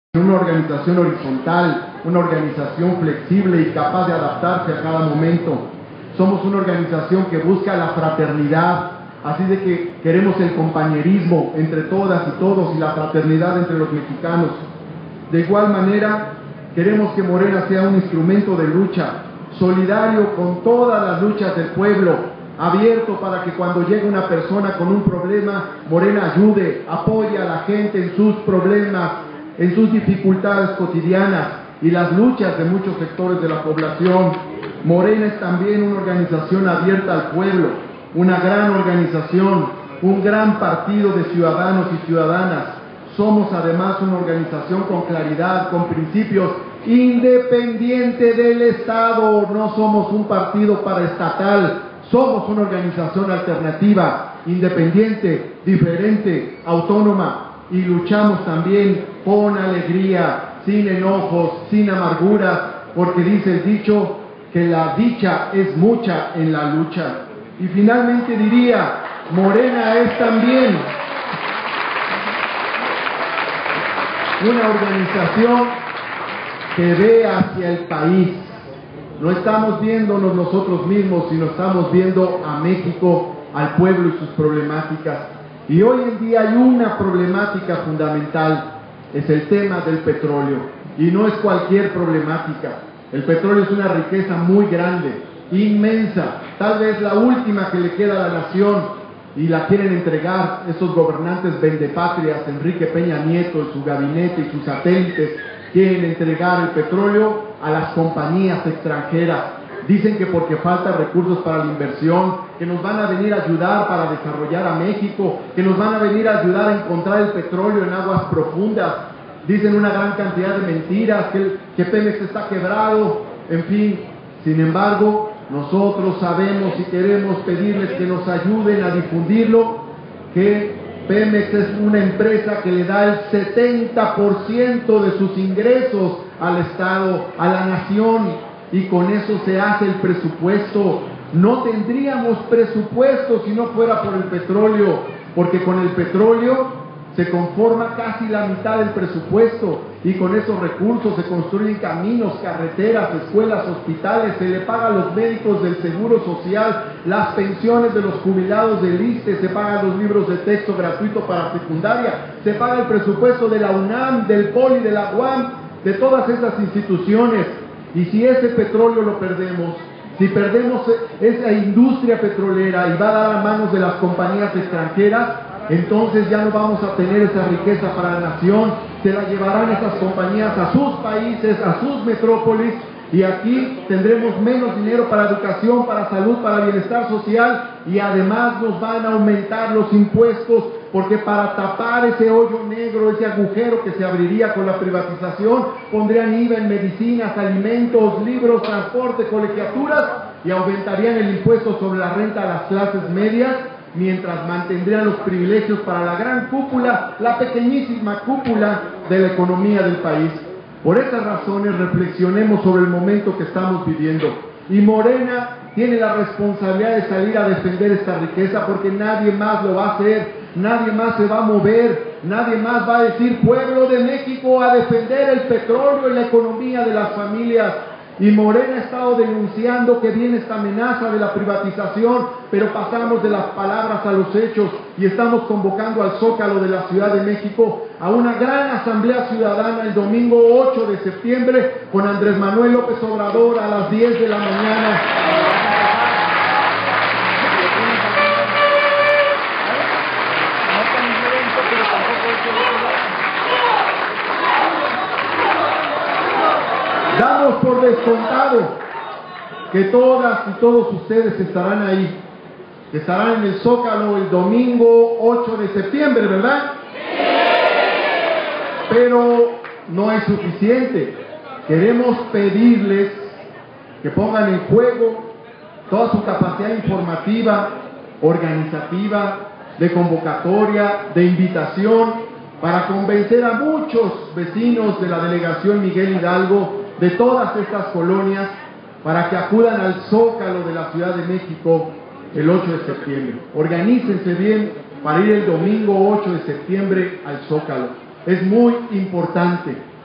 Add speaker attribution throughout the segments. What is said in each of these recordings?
Speaker 1: una organización horizontal, una organización flexible y capaz de adaptarse a cada momento. Somos una organización que busca la fraternidad, así de que queremos el compañerismo entre todas y todos y la fraternidad entre los mexicanos. De igual manera, queremos que Morena sea un instrumento de lucha, solidario con todas las luchas del pueblo, abierto para que cuando llegue una persona con un problema, Morena ayude, apoye a la gente en sus problemas, en sus dificultades cotidianas y las luchas de muchos sectores de la población. Morena es también una organización abierta al pueblo, una gran organización, un gran partido de ciudadanos y ciudadanas. Somos además una organización con claridad, con principios, independiente del Estado. No somos un partido paraestatal, somos una organización alternativa, independiente, diferente, autónoma, y luchamos también con alegría, sin enojos, sin amarguras, porque dice el dicho que la dicha es mucha en la lucha. Y finalmente diría, Morena es también una organización que ve hacia el país. No estamos viéndonos nosotros mismos, sino estamos viendo a México, al pueblo y sus problemáticas. Y hoy en día hay una problemática fundamental, es el tema del petróleo. Y no es cualquier problemática. El petróleo es una riqueza muy grande, inmensa, tal vez la última que le queda a la nación, y la quieren entregar esos gobernantes vendepatrias, Enrique Peña Nieto, su gabinete y sus satélites, quieren entregar el petróleo a las compañías extranjeras. Dicen que porque falta recursos para la inversión, que nos van a venir a ayudar para desarrollar a México, que nos van a venir a ayudar a encontrar el petróleo en aguas profundas. Dicen una gran cantidad de mentiras, que Pemex está quebrado, en fin. Sin embargo, nosotros sabemos y queremos pedirles que nos ayuden a difundirlo, que Pemex es una empresa que le da el 70% de sus ingresos al Estado, a la nación, y con eso se hace el presupuesto. No tendríamos presupuesto si no fuera por el petróleo, porque con el petróleo se conforma casi la mitad del presupuesto, y con esos recursos se construyen caminos, carreteras, escuelas, hospitales, se le paga a los médicos del Seguro Social, las pensiones de los jubilados del ISSSTE, se pagan los libros de texto gratuito para secundaria, se paga el presupuesto de la UNAM, del POLI, de la UAM, de todas esas instituciones. Y si ese petróleo lo perdemos, si perdemos esa industria petrolera y va a dar a manos de las compañías extranjeras, entonces ya no vamos a tener esa riqueza para la nación, se la llevarán esas compañías a sus países, a sus metrópolis, y aquí tendremos menos dinero para educación, para salud, para bienestar social, y además nos van a aumentar los impuestos, porque para tapar ese hoyo negro, ese agujero que se abriría con la privatización, pondrían IVA en medicinas, alimentos, libros, transporte, colegiaturas, y aumentarían el impuesto sobre la renta a las clases medias, mientras mantendrían los privilegios para la gran cúpula, la pequeñísima cúpula de la economía del país. Por esas razones reflexionemos sobre el momento que estamos viviendo, y Morena tiene la responsabilidad de salir a defender esta riqueza, porque nadie más lo va a hacer, nadie más se va a mover, nadie más va a decir pueblo de México a defender el petróleo y la economía de las familias. Y Morena ha estado denunciando que viene esta amenaza de la privatización, pero pasamos de las palabras a los hechos y estamos convocando al Zócalo de la Ciudad de México a una gran asamblea ciudadana el domingo 8 de septiembre con Andrés Manuel López Obrador a las 10 de la mañana. Damos por descontado que todas y todos ustedes estarán ahí, que estarán en el Zócalo el domingo 8 de septiembre, ¿verdad? Pero no es suficiente. Queremos pedirles que pongan en juego toda su capacidad informativa, organizativa, de convocatoria, de invitación, para convencer a muchos vecinos de la delegación Miguel Hidalgo, de todas estas colonias, para que acudan al Zócalo de la Ciudad de México el 8 de septiembre. Organícense bien para ir el domingo 8 de septiembre al Zócalo. Es muy importante.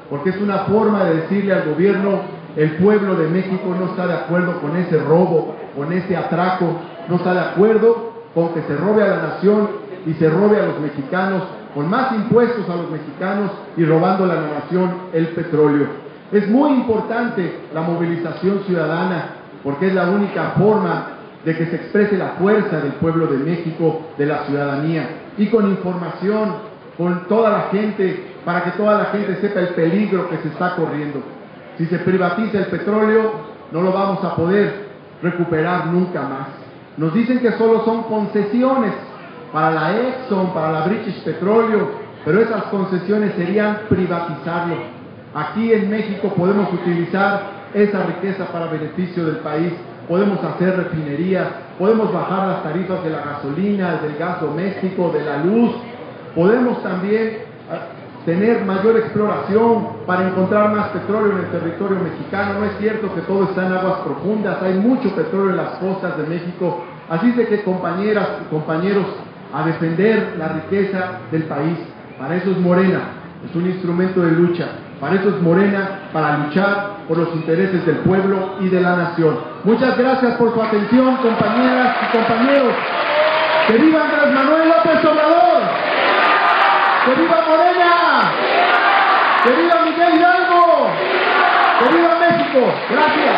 Speaker 1: porque es una forma de decirle al gobierno: el pueblo de México no está de acuerdo con ese robo, con ese atraco, no está de acuerdo con que se robe a la nación y se robe a los mexicanos, con más impuestos a los mexicanos y robando a la nación el petróleo. Es muy importante la movilización ciudadana, porque es la única forma de que se exprese la fuerza del pueblo de México, de la ciudadanía, y con información, con toda la gente, para que toda la gente sepa el peligro que se está corriendo. Si se privatiza el petróleo, no lo vamos a poder recuperar nunca más. Nos dicen que solo son concesiones para la Exxon, para la British Petroleum, pero esas concesiones serían privatizarlo. Aquí en México podemos utilizar esa riqueza para beneficio del país, podemos hacer refinerías, podemos bajar las tarifas de la gasolina, del gas doméstico, de la luz, podemos también tener mayor exploración para encontrar más petróleo en el territorio mexicano. No es cierto que todo está en aguas profundas, hay mucho petróleo en las costas de México. Así es de que, compañeras y compañeros, a defender la riqueza del país. Para eso es Morena, es un instrumento de lucha. Para eso es Morena, para luchar por los intereses del pueblo y de la nación. Muchas gracias por su atención, compañeras y compañeros. ¡Que viva Andrés Manuel López Obrador! ¡Que viva Morena! ¡Que viva Miguel Hidalgo! ¡Que viva México! Gracias.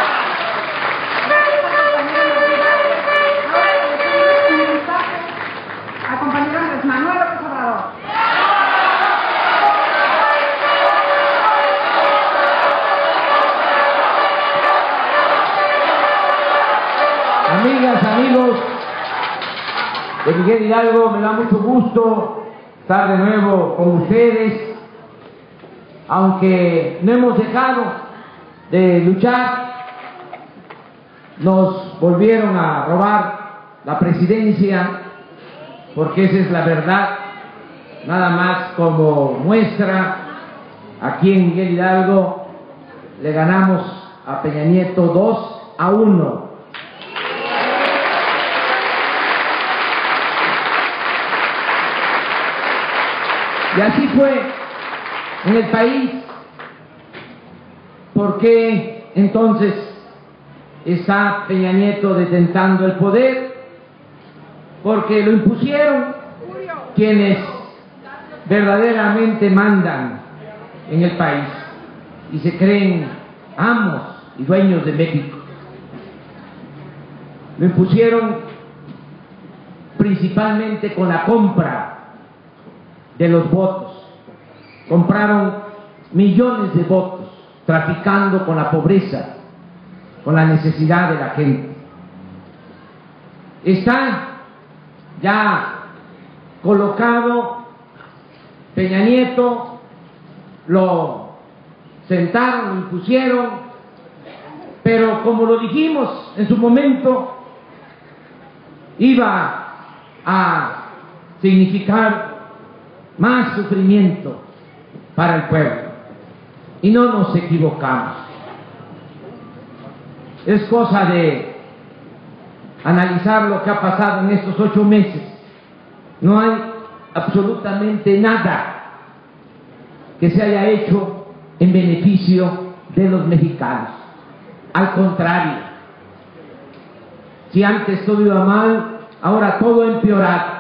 Speaker 2: Al compañero Andrés Manuel López Obrador.
Speaker 3: Amigas, amigos de Miguel Hidalgo, me da mucho gusto estar de nuevo con ustedes, aunque no hemos dejado de luchar. Nos volvieron a robar la presidencia, porque esa es la verdad. Nada más como muestra, aquí en Miguel Hidalgo le ganamos a Peña Nieto 2-1. Y así fue en el país. ¿Por qué entonces está Peña Nieto detentando el poder? Porque lo impusieron quienes verdaderamente mandan en el país y se creen amos y dueños de México. Lo impusieron principalmente con la compra de los votos. Compraron millones de votos, traficando con la pobreza, con la necesidad de la gente. Está ya colocado Peña Nieto, lo sentaron, lo impusieron, pero como lo dijimos en su momento, iba a significar más sufrimiento para el pueblo. Y no nos equivocamos. Es cosa de analizar lo que ha pasado en estos 8 meses. No hay absolutamente nada que se haya hecho en beneficio de los mexicanos. Al contrario, si antes todo iba mal, ahora todo ha empeorado.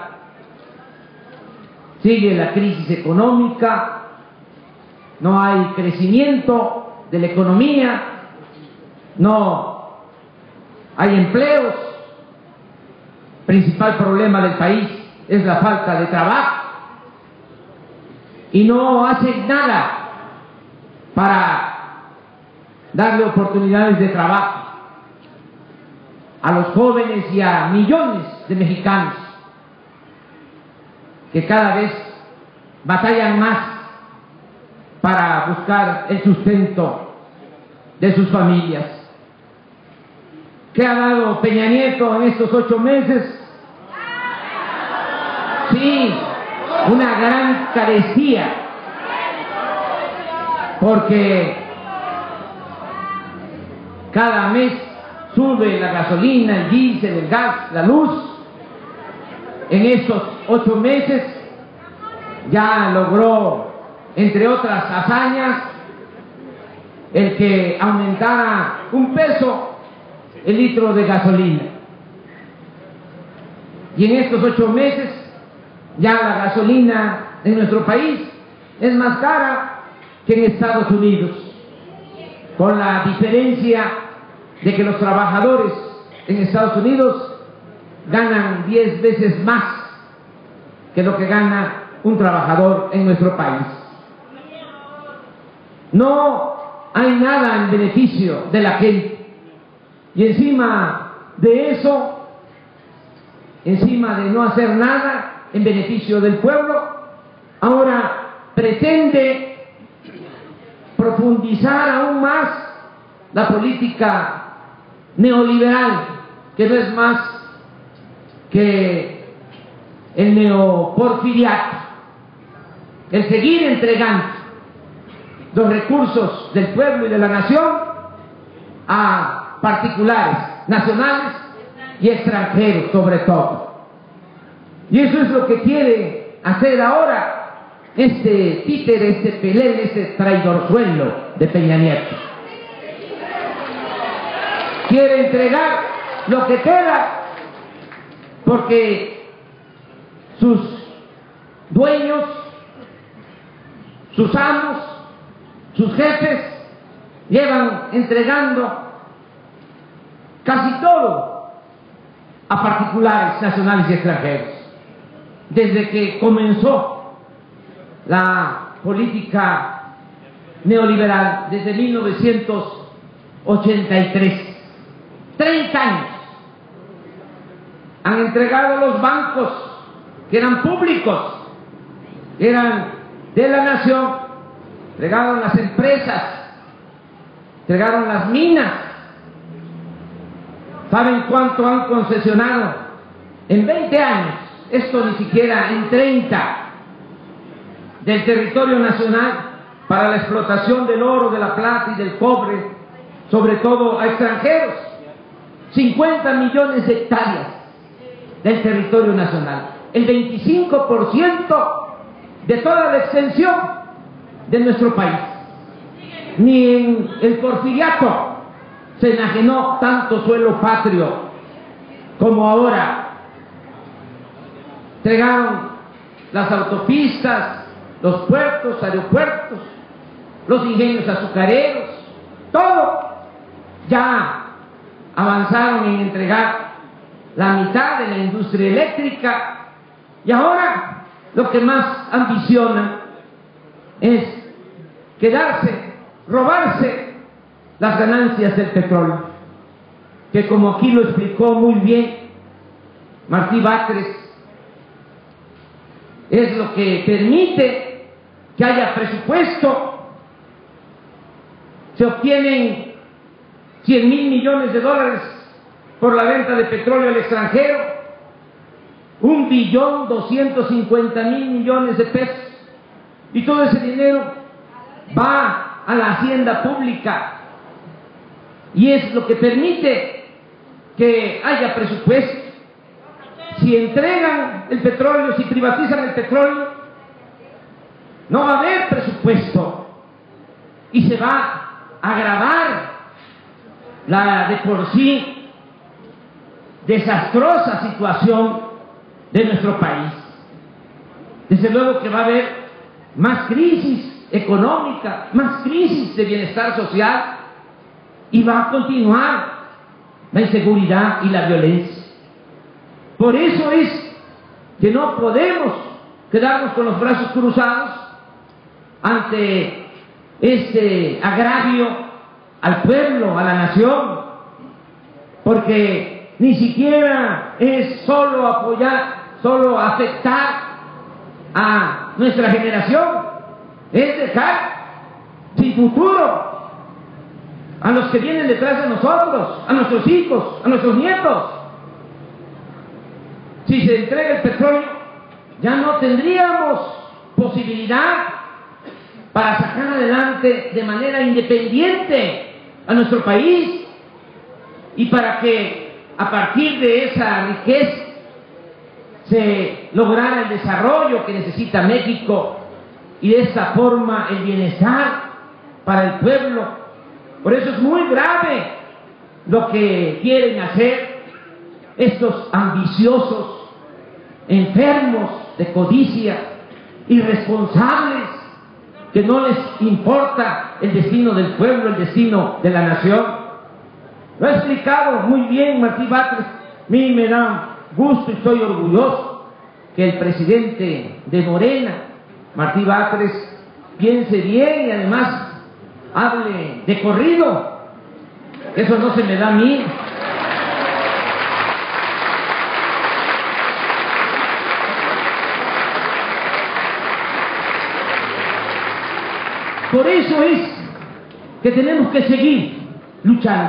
Speaker 3: Sigue la crisis económica, no hay crecimiento de la economía, no hay empleos. Principal problema del país es la falta de trabajo y no hacen nada para darle oportunidades de trabajo a los jóvenes y a millones de mexicanos que cada vez batallan más para buscar el sustento de sus familias. ¿Qué ha dado Peña Nieto en estos 8 meses? Sí, una gran carestía, porque cada mes sube la gasolina, el diésel, el gas, la luz. En estos 8 meses ya logró entre otras hazañas, el que aumentara 1 peso el litro de gasolina. Y en estos 8 meses ya la gasolina en nuestro país es más cara que en Estados Unidos, con la diferencia de que los trabajadores en Estados Unidos ganan 10 veces más que lo que gana un trabajador en nuestro país. No hay nada en beneficio de la gente, y encima de eso, encima de no hacer nada en beneficio del pueblo, ahora pretende profundizar aún más la política neoliberal, que no es más que el neoporfiriato, el seguir entregando los recursos del pueblo y de la nación a particulares, nacionales y extranjeros sobre todo. Y eso es lo que quiere hacer ahora este títere, este pelele, este traidorzuelo de Peña Nieto. Quiere entregar lo que queda porque sus dueños, sus amos, sus jefes llevan entregando casi todo a particulares, nacionales y extranjeros. Desde que comenzó la política neoliberal, desde 1983, 30 años, han entregado los bancos que eran públicos, que eran de la nación, entregaron las empresas, entregaron las minas. ¿Saben cuánto han concesionado en 20 años? Esto ni siquiera en 30, del territorio nacional para la explotación del oro, de la plata y del cobre, sobre todo a extranjeros. 50 millones de hectáreas del territorio nacional, el 25% de toda la extensión de nuestro país. Ni en el porfiriato se enajenó tanto suelo patrio como ahora. Entregaron las autopistas, los puertos, aeropuertos, los ingenios azucareros, todo. Ya avanzaron en entregar la mitad de la industria eléctrica, y ahora lo que más ambicionan es quedarse, robarse las ganancias del petróleo, que como aquí lo explicó muy bien Martí Batres, es lo que permite que haya presupuesto. Se obtienen 100.000 millones de dólares por la venta de petróleo al extranjero, 1.250.000 millones de pesos, y todo ese dinero va a la hacienda pública, y es lo que permite que haya presupuesto. Si entregan el petróleo, si privatizan el petróleo, no va a haber presupuesto y se va a agravar la de por sí desastrosa situación de nuestro país. Desde luego que va a haber más crisis económica, más crisis de bienestar social, y va a continuar la inseguridad y la violencia. Por eso es que no podemos quedarnos con los brazos cruzados ante este agravio al pueblo, a la nación, porque ni siquiera es solo apoyar, solo afectar a nuestra generación, es dejar sin futuro a los que vienen detrás de nosotros, a nuestros hijos, a nuestros nietos. Si se entrega el petróleo, ya no tendríamos posibilidad para sacar adelante de manera independiente a nuestro país, y para que a partir de esa riqueza se lograra el desarrollo que necesita México y de esta forma el bienestar para el pueblo. Por eso es muy grave lo que quieren hacer estos ambiciosos, enfermos de codicia, irresponsables, que no les importa el destino del pueblo, el destino de la nación. Lo ha explicado muy bien Martí Batres. A mí me da gusto y estoy orgulloso que el presidente de Morena, Martí Batres, piense bien y además hable de corrido. Eso no se me da a mí. Por eso es que tenemos que seguir luchando.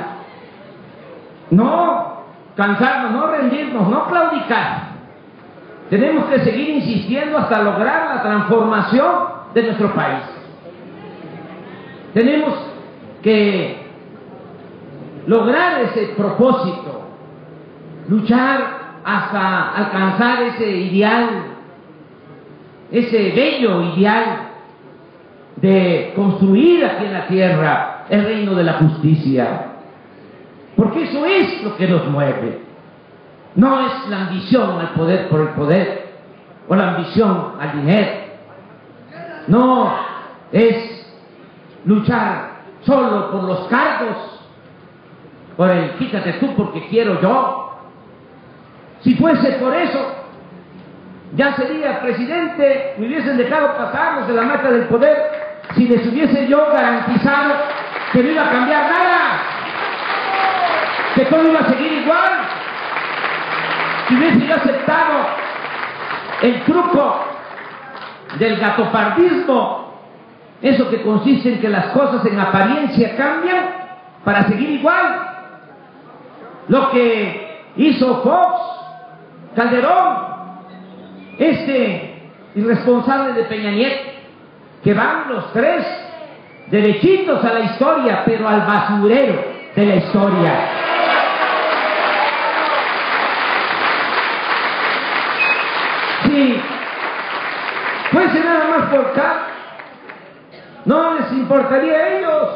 Speaker 3: No cansarnos, no rendirnos, no claudicar. Tenemos que seguir insistiendo hasta lograr la transformación de nuestro país. Tenemos que lograr ese propósito, luchar hasta alcanzar ese ideal, ese bello ideal de construir aquí en la tierra el reino de la justicia. Porque eso es lo que nos mueve. No es la ambición al poder por el poder, o la ambición al dinero. No es luchar solo por los cargos, por el quítate tú porque quiero yo. Si fuese por eso, ya sería presidente, me hubiesen dejado pasarlos de la meta del poder si les hubiese yo garantizado que no iba a cambiar nada, que todo iba a seguir igual. Si hubiese yo aceptado el truco del gatopardismo, eso que consiste en que las cosas en apariencia cambian para seguir igual. Lo que hizo Fox, Calderón, este irresponsable de Peña Nieto, que van los tres derechitos a la historia, pero al basurero de la historia. Si fuese nada más por acá, no les importaría a ellos,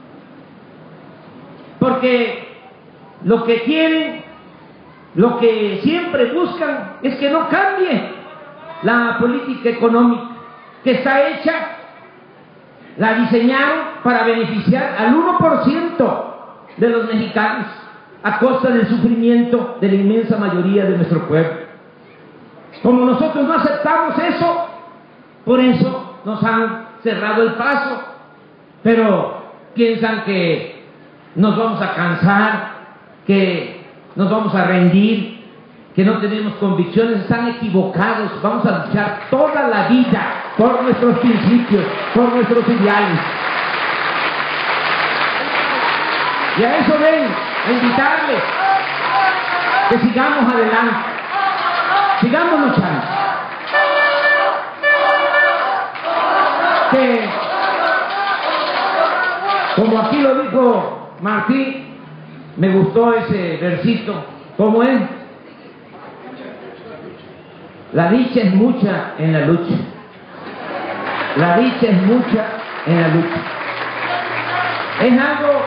Speaker 3: porque lo que quieren, lo que siempre buscan es que no cambie la política económica que está hecha. La diseñaron para beneficiar al 1% de los mexicanos a costa del sufrimiento de la inmensa mayoría de nuestro pueblo. Como nosotros no aceptamos eso, por eso nos han cerrado el paso. Pero piensan que nos vamos a cansar, que nos vamos a rendir, que no tenemos convicciones. Están equivocados. Vamos a luchar toda la vida por nuestros principios, por nuestros ideales. Y a eso ven, a invitarles que sigamos adelante, sigamos luchando. Que, como aquí lo dijo Martí, me gustó ese versito, ¿cómo es? La dicha es mucha en la lucha. La dicha es mucha en la lucha. Es algo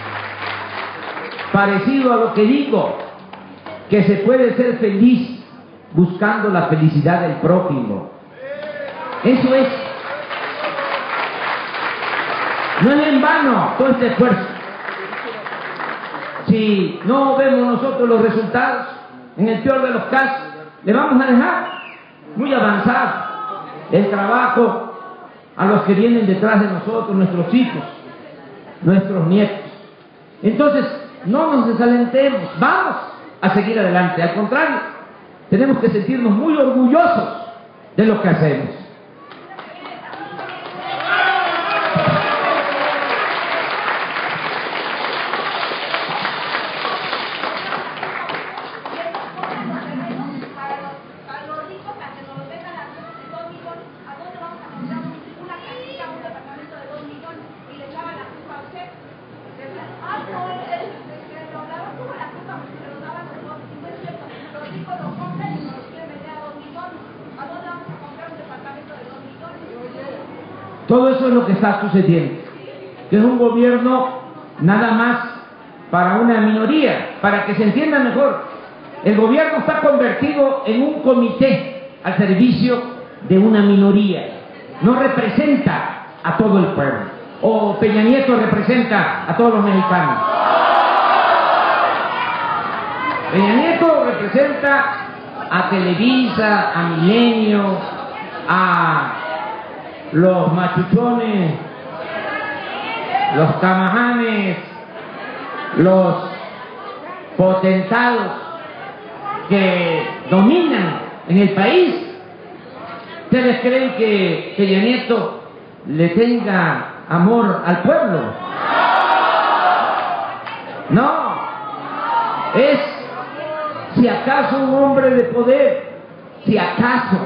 Speaker 3: parecido a lo que digo, que se puede ser feliz buscando la felicidad del prójimo. Eso es. No es en vano todo este esfuerzo. Si no vemos nosotros los resultados, en el peor de los casos, le vamos a dejar muy avanzado el trabajo a los que vienen detrás de nosotros, nuestros hijos, nuestros nietos. Entonces, no nos desalentemos, vamos a seguir adelante. Al contrario, tenemos que sentirnos muy orgullosos de lo que hacemos. Todo eso es lo que está sucediendo, que es un gobierno nada más para una minoría. Para que se entienda mejor, el gobierno está convertido en un comité al servicio de una minoría, no representa a todo el pueblo. O Peña Nieto representa a todos los mexicanos. Peña Nieto representa a Televisa, a Milenio, a los machuchones, los camajanes, los potentados que dominan en el país. ¿Ustedes creen que Peña Nieto le tenga amor al pueblo? No, es si acaso un hombre de poder, si acaso,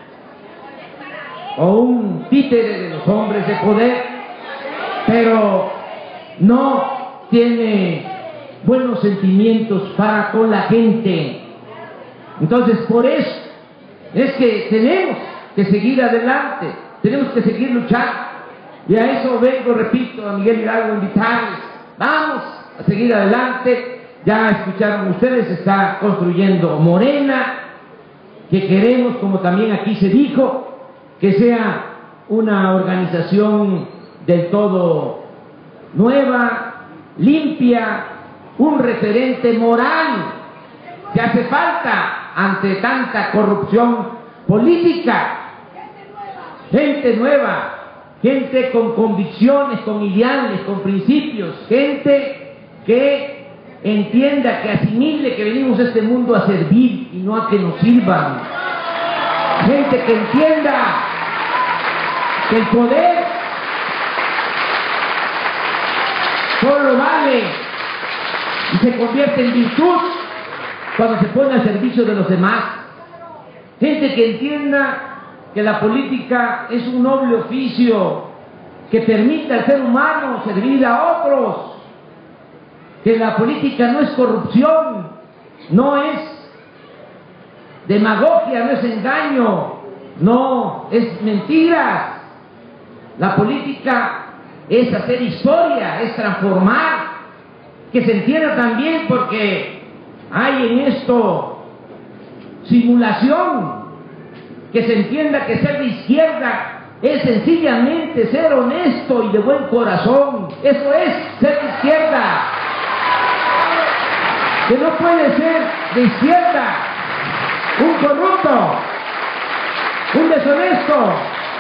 Speaker 3: o un títere de los hombres de poder, pero no tiene buenos sentimientos para con la gente. Entonces, por eso es que tenemos que seguir adelante, tenemos que seguir luchando. Y a eso vengo, repito, a Miguel Hidalgo, invitarles. Vamos a seguir adelante. Ya escucharon ustedes, se está construyendo Morena, que queremos, como también aquí se dijo, que sea una organización del todo nueva, limpia, un referente moral que hace falta ante tanta corrupción política. Gente nueva, gente con convicciones, con ideales, con principios, gente que entienda, que asimile que venimos a este mundo a servir y no a que nos sirvan. Gente que entienda que el poder solo vale y se convierte en virtud cuando se pone al servicio de los demás. Gente que entienda que la política es un noble oficio que permite al ser humano servir a otros, que la política no es corrupción, no es demagogia, no es engaño, no es mentiras. La política es hacer historia, es transformar, que se entienda también, porque hay en esto simulación, que se entienda que ser de izquierda es sencillamente ser honesto y de buen corazón. Eso es ser de izquierda. Que no puede ser de izquierda un corrupto, un deshonesto,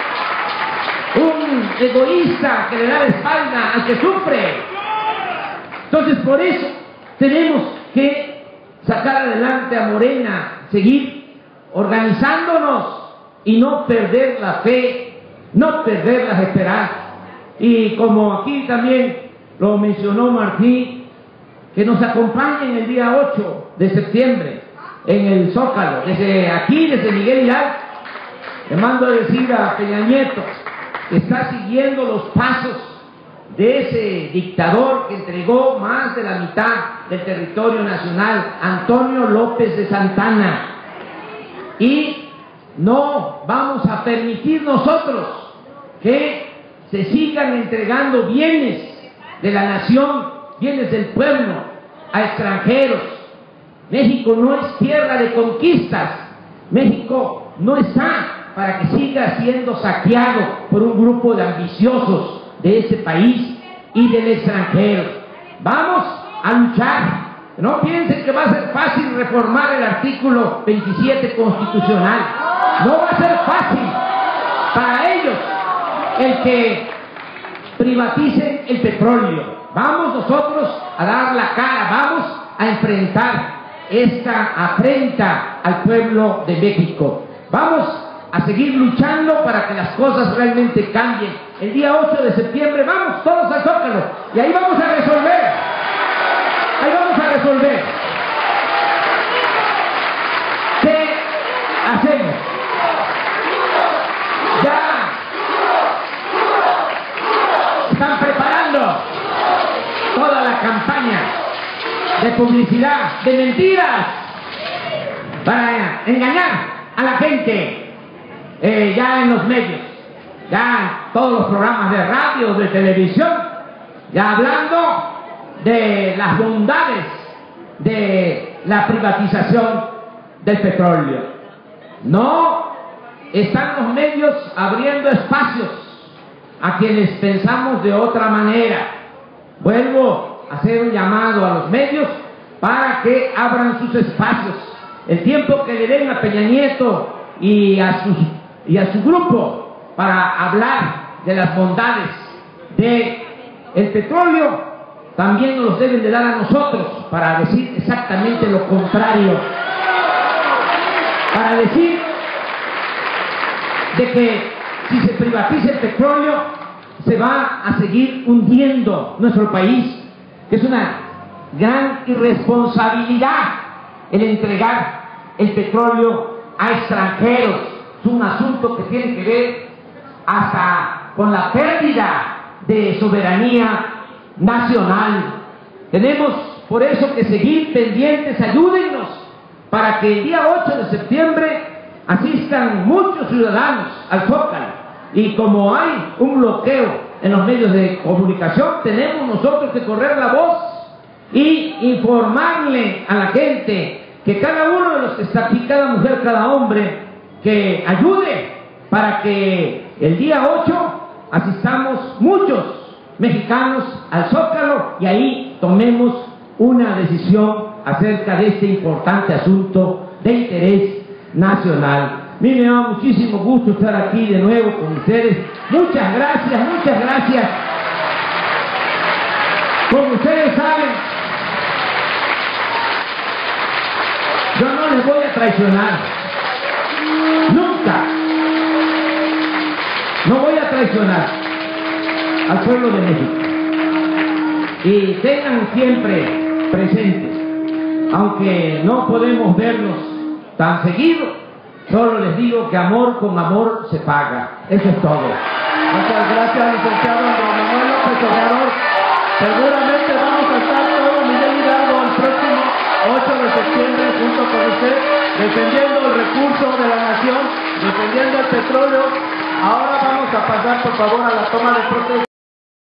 Speaker 3: un egoísta que le da la espalda al que sufre. Entonces, por eso tenemos que sacar adelante a Morena, seguir organizándonos y no perder la fe, no perder las esperanzas. Y como aquí también lo mencionó Martín, que nos acompañen el día 8 de septiembre en el Zócalo, desde aquí, desde Miguel Hidalgo. Le mando a decir a Peña Nieto que está siguiendo los pasos de ese dictador que entregó más de la mitad del territorio nacional, Antonio López de Santana. Y no vamos a permitir nosotros que se sigan entregando bienes de la nación, bienes del pueblo, a extranjeros. México no es tierra de conquistas. México no está para que siga siendo saqueado por un grupo de ambiciosos de ese país y del extranjero. Vamos a luchar. No piensen que va a ser fácil reformar el artículo 27 constitucional. No va a ser fácil para ellos el que privaticen el petróleo. Vamos nosotros a dar la cara, vamos a enfrentar esta afrenta al pueblo de México. Vamos a seguir luchando para que las cosas realmente cambien. El día 8 de septiembre vamos todos al Zócalo y ahí vamos a resolver. Ahí vamos a resolver. ¿Qué hacemos? Ya están preparando toda la campaña de publicidad, de mentiras, para engañar a la gente ya en los medios. ya todos los programas de radio, de televisión, ya hablando de las bondades de la privatización del petróleo. No están los medios abriendo espacios a quienes pensamos de otra manera. Vuelvo a hacer un llamado a los medios para que abran sus espacios. El tiempo que le den a Peña Nieto y a su grupo para hablar de las bondades del petróleo, también nos los deben de dar a nosotros para decir exactamente lo contrario, para decir de que si se privatiza el petróleo se va a seguir hundiendo nuestro país, que es una gran irresponsabilidad el entregar el petróleo a extranjeros. Es un asunto que tiene que ver hasta con la pérdida de soberanía nacional. Tenemos por eso que seguir pendientes. Ayúdennos para que el día 8 de septiembre asistan muchos ciudadanos al Zócalo, y como hay un bloqueo en los medios de comunicación, tenemos nosotros que correr la voz y informarle a la gente que cada uno de los que está aquí, cada mujer, cada hombre, que ayude para que el día 8 asistamos muchos mexicanos al Zócalo y ahí tomemos una decisión acerca de este importante asunto de interés nacional. A mí me da muchísimo gusto estar aquí de nuevo con ustedes. Muchas gracias, muchas gracias. Como ustedes saben, yo no les voy a traicionar. Nunca. No voy a traicionar al pueblo de México. Y tengan siempre presentes, aunque no podemos vernos tan seguido, solo les digo que amor con amor se paga. Eso es todo.
Speaker 1: Muchas gracias, licenciado Andrés Manuel López Obrador. Seguramente vamos a estar todo Miguel Hidalgo el próximo 8 de septiembre junto con usted, defendiendo el recurso de la nación, defendiendo el petróleo. Ahora vamos a pasar, por favor, a la toma de protesta.